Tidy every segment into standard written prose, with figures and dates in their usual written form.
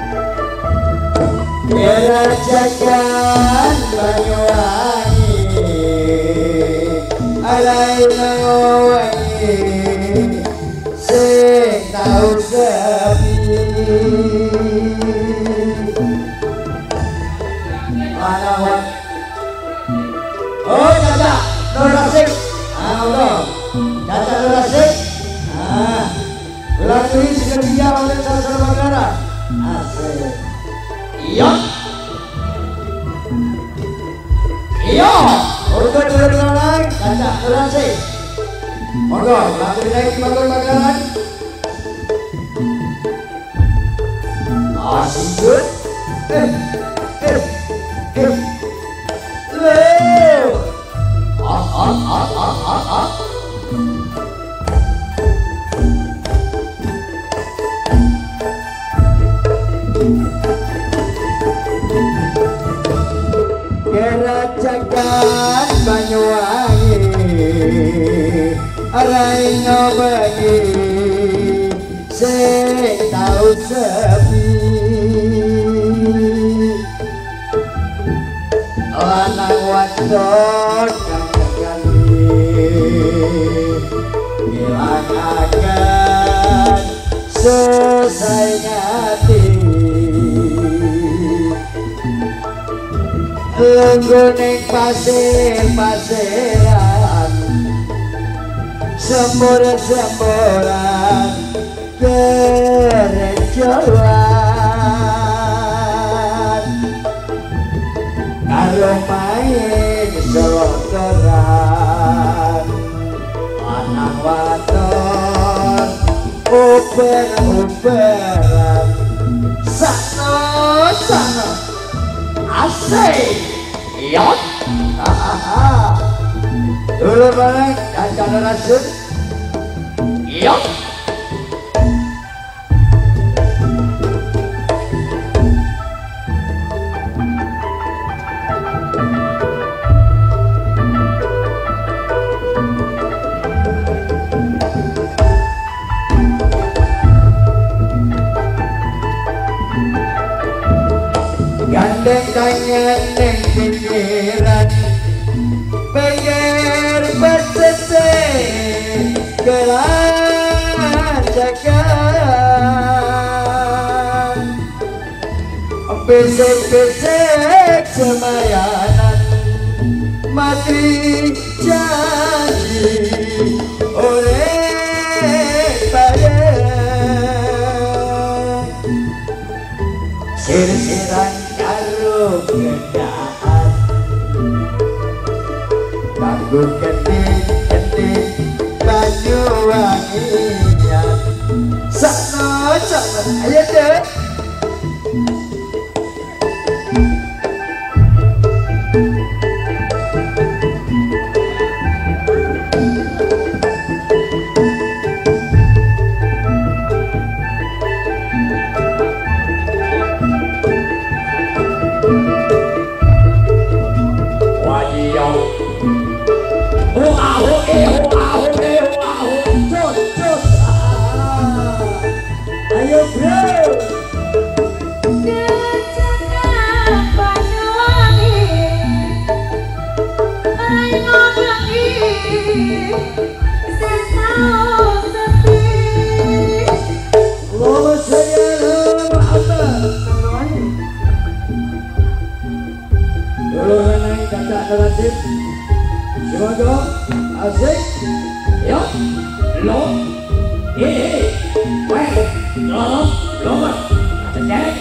Kerajakan Banyuwangi alai wangi sing tau sepi Manawan oh Caca Nur Rasyid Caca Nur Rasyid ulang ini seketia oleh Sastra Bagara asik iya iya untuk dulu lain Caca Nur Rasyid monggo langsung naik di bakul bakaran asik good Kerajakan Banyuwangi arai ngobagi sing tau sepi lanang wadon kang ilangaken sesaingati lengguning pasir-pasiran semburan-semburan gerejoan karo main solokeran lanang wadon uber-uberan sana asik yot dulu balik dan Caca Rasyid yot gandeng kangen neng pikiran pengen bersese kerajakan besek-besek semayanan mati janji oleh bayang sir-siran karo gendaan kanggo keting-keting Banyuwangian sakno ayo deh ayo bro Kerajakan Banyuwangi arai ngobangi sing tau sepi Lolo saya apa dulu naik Caca Nur Rasyid semoga asik Yo, lo, weh, lo, cek,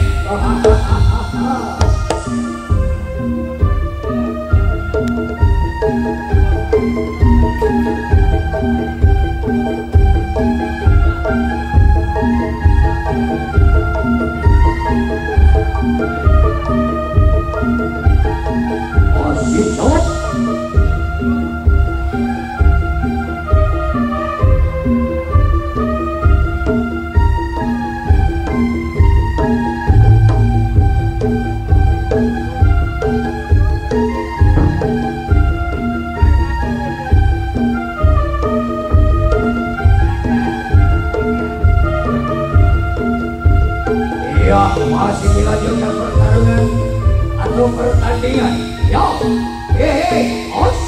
iya masih dilanjutkan pertarungan atau pertandingan. Ya, os.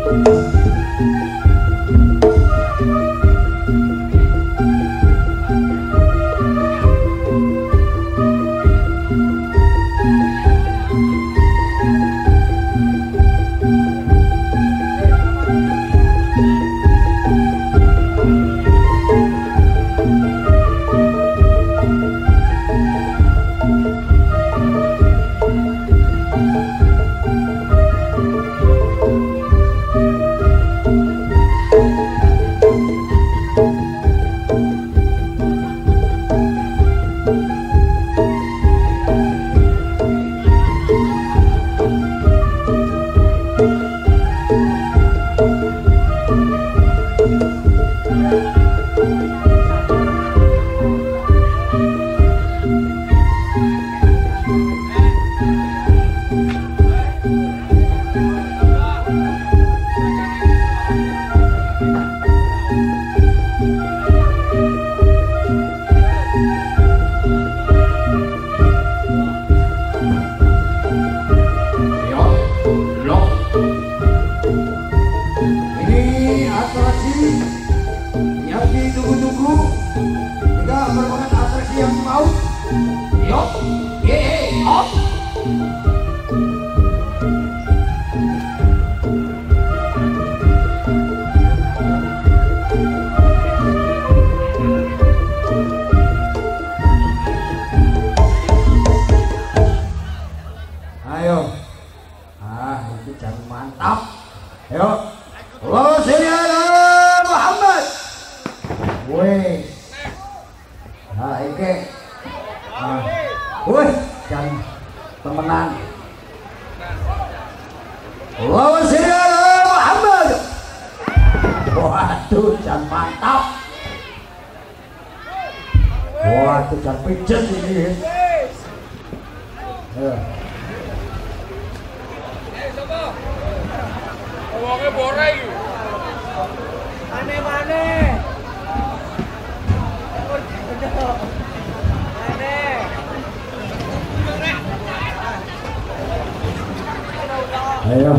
Ayo.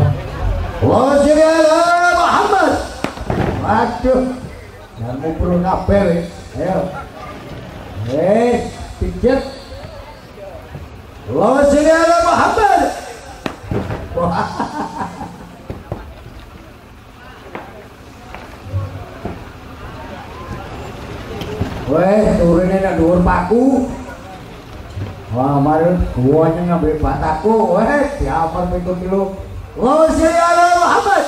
Muhammad. Waduh. Jangan perlu kabel. Ayo. Pijat. Muhammad. Weh, turunnya nak dhuwur paku. Wah, mari guanya ngambil bataku. Weh, diamar 7 kilo. Muhammad.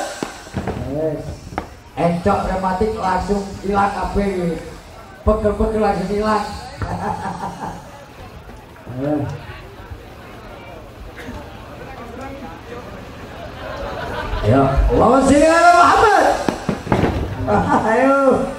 Encok rematik langsung hilang kabeh. Pegel-pegel langsung hilang. Ya, Muhammad. Ayo.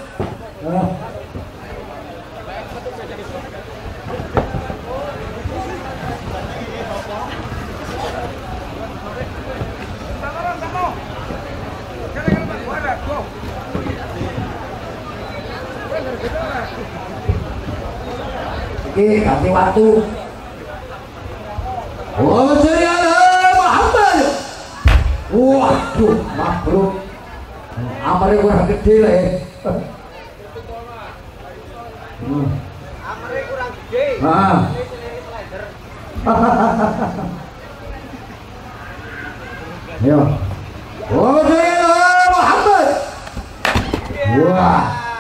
Ganti waktu. Muhammad. Waduh, makhluk. Amarnya kurang gede lah ya. Amarnya kurang gede. Yo. Muhammad. Wah.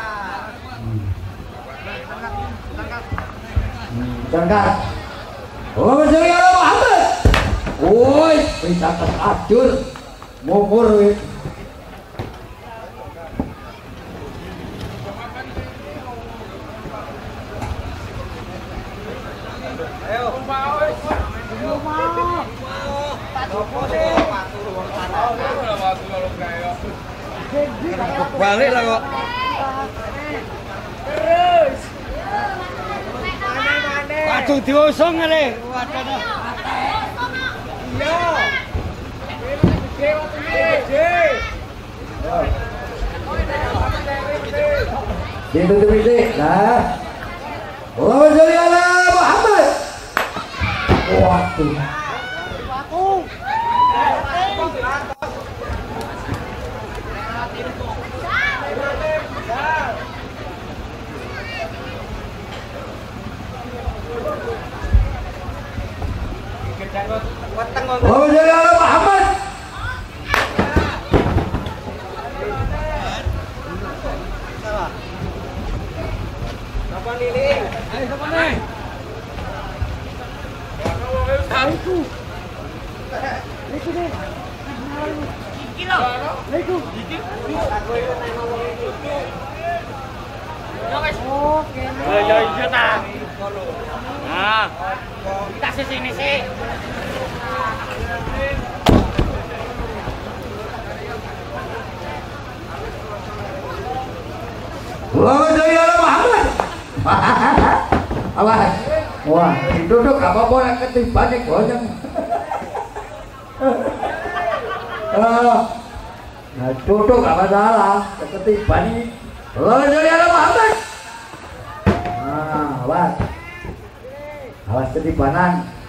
Jangan. Muhammad. Woi, bisa terajur. Mumur wih. Balik lah kok. Terus. Waduh diusung kali. Waduh. Iya. Gede. Gede. Nah. Muhammad. Waduh. Ya iya ta. Nah. Kita sini sih. Wah, Jaya Muhammad. Apa? Wah, duduk apa boleh ketiban nih gojeng. Nah, duduk apa salah, ketiban nih. Wah, Jaya Muhammad. Nah, awas. Awas ketibanan.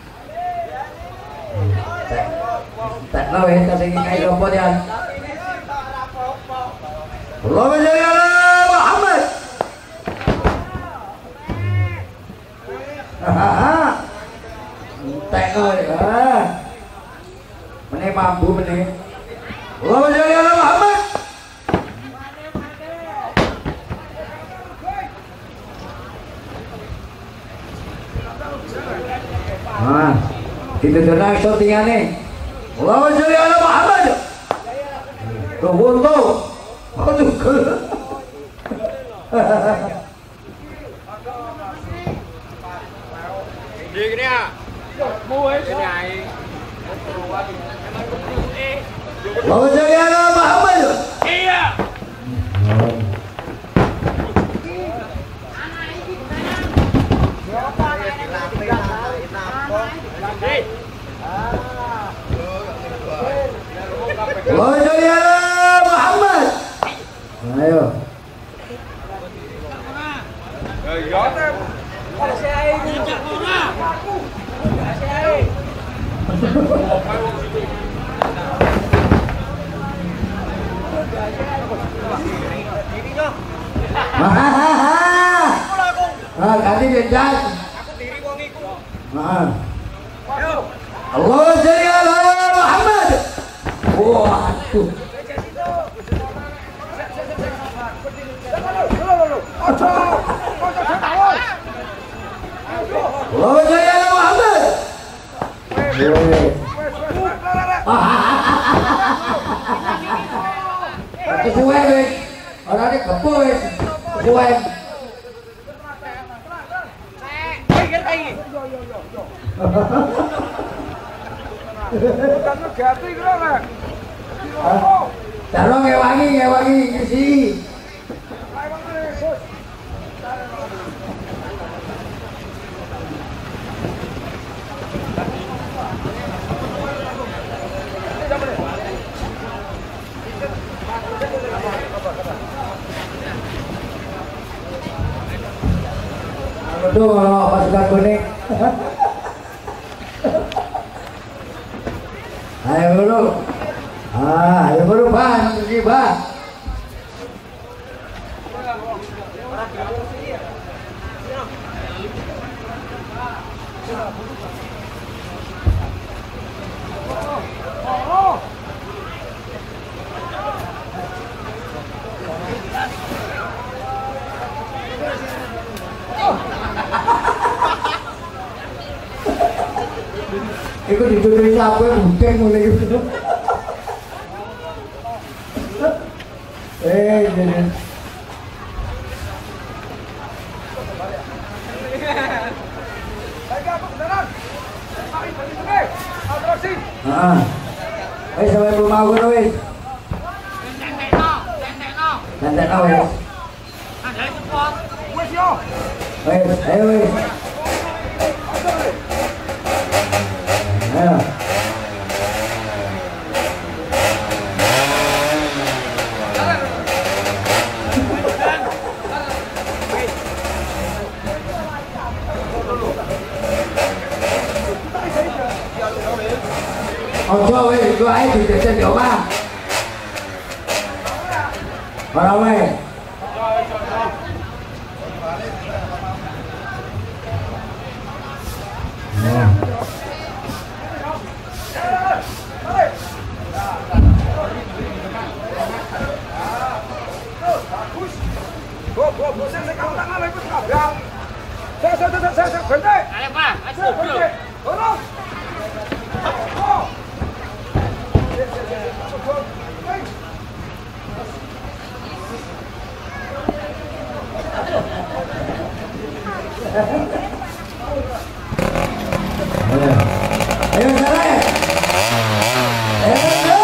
Tak tahu ya, tak ingin kayak robot ya. Wah, Jaya Muhammad. Entek ơi. Meneh mampu meneh. Allahumma sholli ala Muhammad. Nah, kita dengar shootingannya. Allahumma sholli ala Muhammad. Tuh. Aduh. Gini ya. Allahumma sholli ala Muhammad. Iya. Allahumma sholli ala Muhammad. Ayo. Ya teh. Ganti benjat. Aku diri wong iku. Allah sholli ala Muhammad. Waduh. Allah sholli ala Muhammad. Kesuwen wis. Orane gepo wis. Kesuwen. Cara ngewangi isi. Aduh, pasukan kuning. Ayo bro. Ayo bro, Ban, pergi Ban. Iku ditutupi siapa bukan mulai gitu. Jadi. Sampai rumah aku tuh wis. Tentekno wis. Ada support. Wis yo. Wis, ayo wis. Ayo. Ojo weh, gua ae dijajan yo mah. Ora weh. Ayo Pak, ayo bro. Ayo Saleh. Ayo.